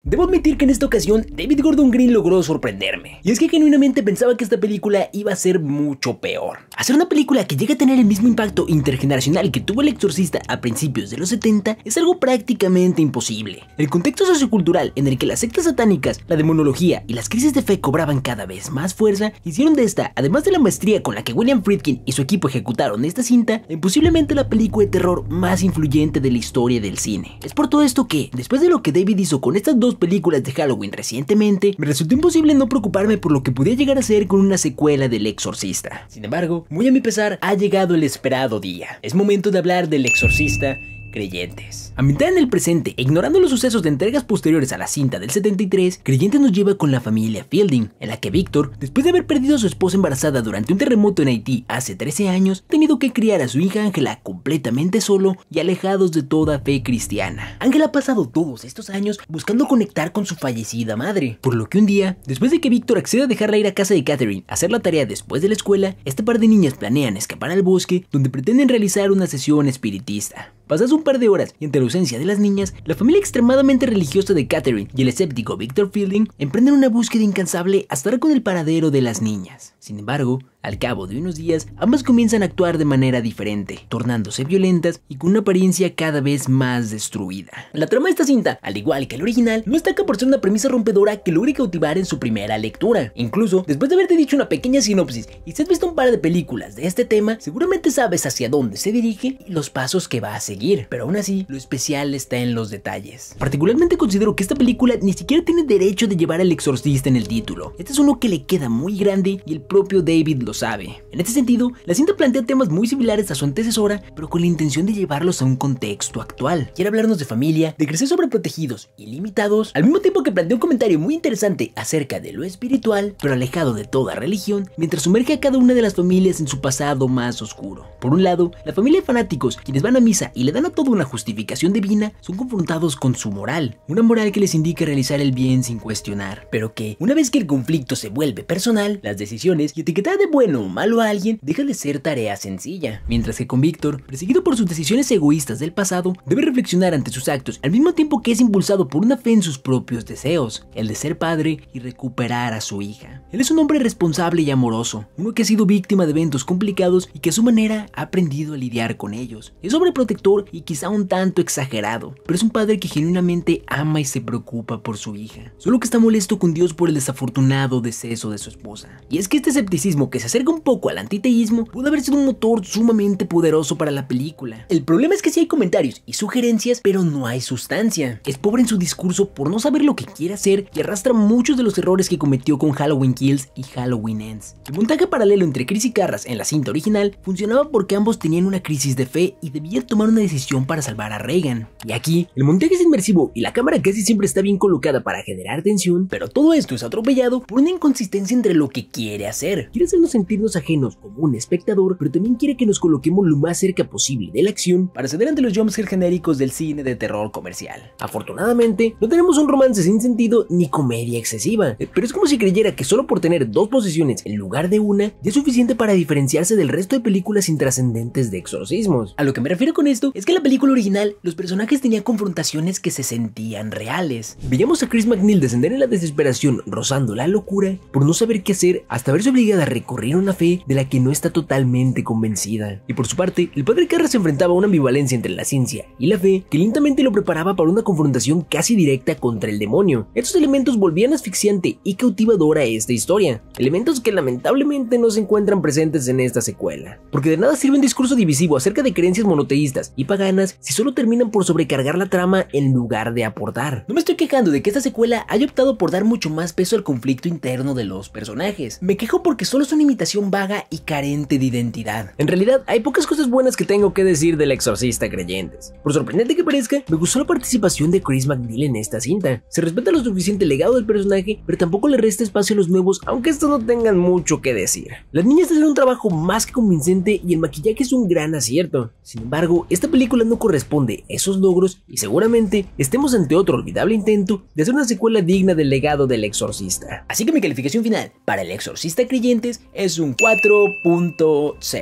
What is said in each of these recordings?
Debo admitir que en esta ocasión David Gordon Green logró sorprenderme, y es que genuinamente pensaba que esta película iba a ser mucho peor. Hacer una película que llegue a tener el mismo impacto intergeneracional que tuvo El Exorcista a principios de los 70 es algo prácticamente imposible. El contexto sociocultural en el que las sectas satánicas, la demonología y las crisis de fe cobraban cada vez más fuerza hicieron de esta, además de la maestría con la que William Friedkin y su equipo ejecutaron esta cinta, posiblemente la película de terror más influyente de la historia del cine. Es por todo esto que, después de lo que David hizo con estas dos películas de Halloween recientemente, me resultó imposible no preocuparme por lo que podía llegar a ser con una secuela del Exorcista. Sin embargo, muy a mi pesar, ha llegado el esperado día. Es momento de hablar del Exorcista Creyentes. Ambientada en el presente, ignorando los sucesos de entregas posteriores a la cinta del 73, Creyentes nos lleva con la familia Fielding, en la que Víctor, después de haber perdido a su esposa embarazada durante un terremoto en Haití hace 13 años, ha tenido que criar a su hija Ángela completamente solo y alejados de toda fe cristiana. Ángela ha pasado todos estos años buscando conectar con su fallecida madre, por lo que un día, después de que Víctor acceda a dejarla ir a casa de Catherine a hacer la tarea después de la escuela, este par de niñas planean escapar al bosque donde pretenden realizar una sesión espiritista. Pasadas un par de horas y ante la ausencia de las niñas, la familia extremadamente religiosa de Catherine y el escéptico Victor Fielding emprenden una búsqueda incansable hasta dar con el paradero de las niñas. Sin embargo, al cabo de unos días, ambas comienzan a actuar de manera diferente, tornándose violentas y con una apariencia cada vez más destruida. La trama de esta cinta, al igual que el original, no destaca por ser una premisa rompedora que logre cautivar en su primera lectura. Incluso, después de haberte dicho una pequeña sinopsis y si has visto un par de películas de este tema, seguramente sabes hacia dónde se dirige y los pasos que va a seguir. Pero aún así, lo especial está en los detalles. Particularmente considero que esta película ni siquiera tiene derecho de llevar al Exorcista en el título. Este es uno que le queda muy grande y el propio David lo sabe. En este sentido, la cinta plantea temas muy similares a su antecesora, pero con la intención de llevarlos a un contexto actual. Quiere hablarnos de familia, de crecer sobreprotegidos y limitados, al mismo tiempo que plantea un comentario muy interesante acerca de lo espiritual, pero alejado de toda religión, mientras sumerge a cada una de las familias en su pasado más oscuro. Por un lado, la familia de fanáticos, quienes van a misa y le dan a todo una justificación divina, son confrontados con su moral, una moral que les indica realizar el bien sin cuestionar, pero que, una vez que el conflicto se vuelve personal, las decisiones y etiquetar de bueno o malo a alguien deja de ser tarea sencilla. Mientras que con Víctor, perseguido por sus decisiones egoístas del pasado, debe reflexionar ante sus actos al mismo tiempo que es impulsado por una fe en sus propios deseos, el de ser padre y recuperar a su hija. Él es un hombre responsable y amoroso, uno que ha sido víctima de eventos complicados y que a su manera ha aprendido a lidiar con ellos. Es sobreprotector y quizá un tanto exagerado, pero es un padre que genuinamente ama y se preocupa por su hija, solo que está molesto con Dios por el desafortunado deceso de su esposa. Y es que este escepticismo que se acerca un poco al antiteísmo pudo haber sido un motor sumamente poderoso para la película. El problema es que sí hay comentarios y sugerencias, pero no hay sustancia. Es pobre en su discurso por no saber lo que quiere hacer y arrastra muchos de los errores que cometió con Halloween Kills y Halloween Ends. El montaje paralelo entre Chris y Carras en la cinta original funcionaba porque ambos tenían una crisis de fe y debían tomar una decisión para salvar a Regan. Y aquí, el montaje es inmersivo y la cámara casi siempre está bien colocada para generar tensión, pero todo esto es atropellado por una inconsistencia entre lo que quiere hacer. Quiere hacernos sentirnos ajenos como un espectador, pero también quiere que nos coloquemos lo más cerca posible de la acción para ceder ante los jumpscares genéricos del cine de terror comercial. Afortunadamente, no tenemos un romance sin sentido ni comedia excesiva, pero es como si creyera que solo por tener dos posesiones en lugar de una, ya es suficiente para diferenciarse del resto de películas intrascendentes de exorcismos. A lo que me refiero con esto es que en la película original, los personajes tenían confrontaciones que se sentían reales. Veíamos a Chris MacNeil descender en la desesperación, rozando la locura, por no saber qué hacer hasta verse obligada a recurrir a una fe de la que no está totalmente convencida. Y por su parte, el padre Carras se enfrentaba a una ambivalencia entre la ciencia y la fe que lentamente lo preparaba para una confrontación casi directa contra el demonio. Estos elementos volvían asfixiante y cautivadora esta historia, elementos que lamentablemente no se encuentran presentes en esta secuela, porque de nada sirve un discurso divisivo acerca de creencias monoteístas y paganas si solo terminan por sobrecargar la trama en lugar de aportar. No me estoy quejando de que esta secuela haya optado por dar mucho más peso al conflicto interno de los personajes. Me quejo porque solo es una imitación vaga y carente de identidad. En realidad, hay pocas cosas buenas que tengo que decir del Exorcista Creyentes. Por sorprendente que parezca, me gustó la participación de Chris MacNeil en esta cinta. Se respeta lo suficiente el legado del personaje, pero tampoco le resta espacio a los nuevos, aunque estos no tengan mucho que decir. Las niñas hacen un trabajo más que convincente y el maquillaje es un gran acierto. Sin embargo, esta película no corresponde a esos logros y seguramente estemos ante otro olvidable intento de hacer una secuela digna del legado del Exorcista. Así que mi calificación final para El Exorcista Creyentes es un 4.0.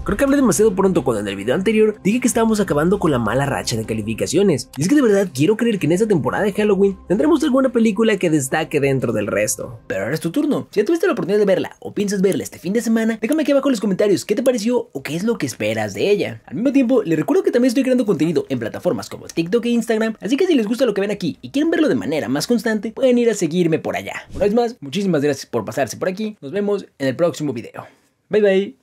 Creo que hablé demasiado pronto cuando en el video anterior dije que estábamos acabando con la mala racha de calificaciones. Y es que de verdad quiero creer que en esta temporada de Halloween tendremos alguna película que destaque dentro del resto. Pero ahora es tu turno. Si ya tuviste la oportunidad de verla o piensas verla este fin de semana, déjame aquí abajo en los comentarios qué te pareció o qué es lo que esperas de ella. Al mismo tiempo, les recuerdo que también estoy creando contenido en plataformas como TikTok e Instagram, así que si les gusta lo que ven aquí y quieren verlo de manera más constante, pueden ir a seguirme por allá. Una vez más, muchísimas gracias por pasarse por aquí. Nos vemos en el próximo video. Bye bye.